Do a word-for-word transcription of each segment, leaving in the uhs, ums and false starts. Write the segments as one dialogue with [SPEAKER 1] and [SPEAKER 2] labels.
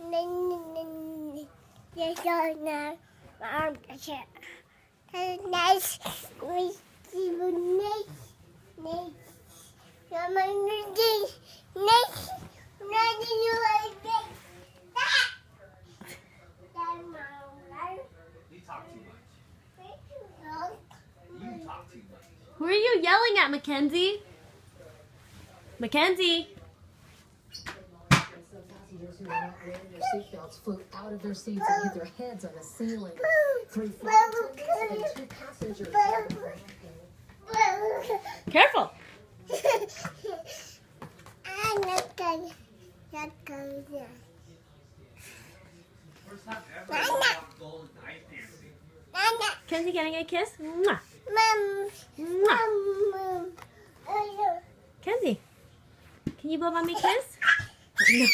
[SPEAKER 1] Yes, I know. I'm nice. Nice. Nice. Nice. Come on, nice. Nice. Nice. You like it?
[SPEAKER 2] You talk too much. You talk too much.
[SPEAKER 3] Who are you yelling at, Mackenzie? Mackenzie?
[SPEAKER 4] Passengers who are not wearing their seatbelts float out of their seats and hit their heads on the ceiling. Three flight attendants and two passengers.
[SPEAKER 3] Careful.
[SPEAKER 1] I'm not going. Not going there.
[SPEAKER 2] First time ever I walked golden ice dancing.
[SPEAKER 1] Nana.
[SPEAKER 3] Kenzie getting a kiss? Mwah.
[SPEAKER 1] Mom.
[SPEAKER 3] Mwah.
[SPEAKER 1] Mom. Mom.
[SPEAKER 3] Kenzie, can you blow mommy a kiss? No.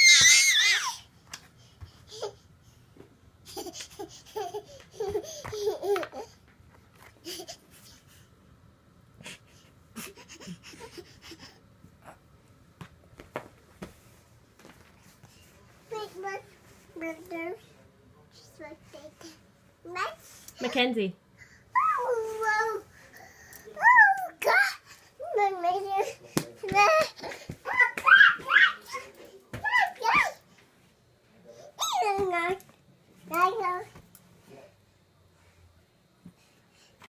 [SPEAKER 1] Brother, just like that. Nice.
[SPEAKER 3] Mackenzie.
[SPEAKER 1] Oh, wow. Oh, God. My mother.